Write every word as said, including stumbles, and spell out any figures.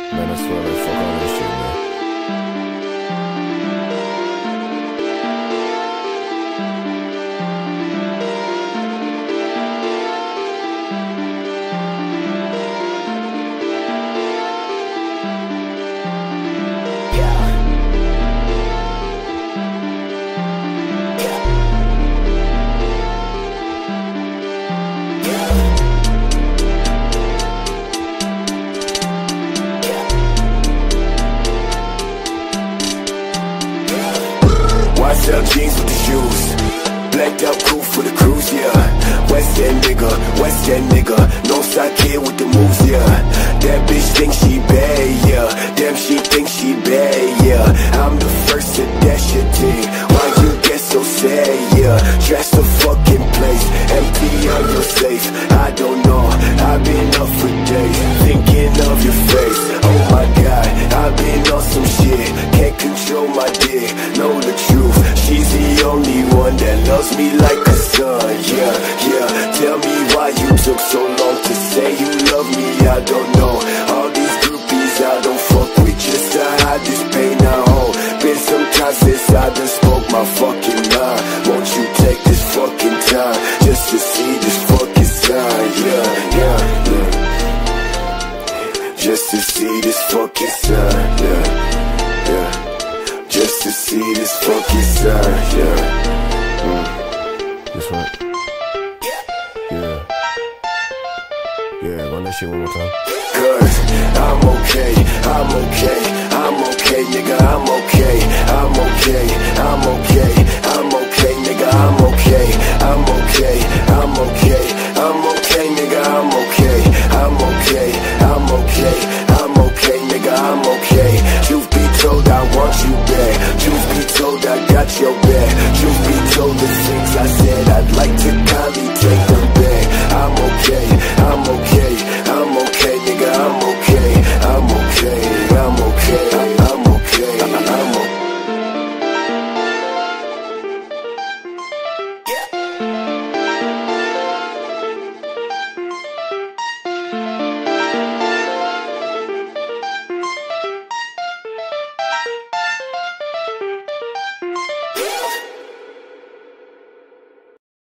Man, I swear, like, fuck all that shit, man. White out jeans with the shoes, blacked out coupe for the cruise, yeah. West End nigga, West End nigga, no side kid with the moves, yeah. That bitch thinks she bad, yeah. Damn, she thinks she bad, yeah. I'm the first to dash your dick. Why you get so sad, yeah? Trash the fucking place, empty on your safe. I don't know, I've been up for days, thinking of your face. Oh my god, I've been on some shit, can't control my dick, know the truth. She's the only one that loves me like a son, yeah, yeah. Tell me why you took so long to say you love me, I don't know. All these groupies I don't fuck with, just to hide this pain I hold. Been some time since I done spoke my fucking mind. Won't you take this fucking time, just to see this fucking sign, yeah, yeah, yeah. Just to see this fucking sign, yeah, yeah. Just to see this fucking sign, yeah. Mm. This one. Yeah. Yeah, run that shit one more time. Cause I'm